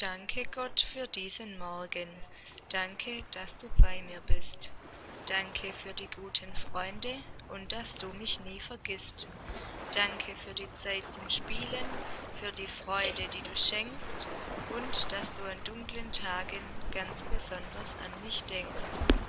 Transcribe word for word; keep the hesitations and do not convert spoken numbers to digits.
Danke Gott für diesen Morgen. Danke, dass du bei mir bist. Danke für die guten Freunde und dass du mich nie vergisst. Danke für die Zeit zum Spielen, für die Freude, die du schenkst und dass du an dunklen Tagen ganz besonders an mich denkst.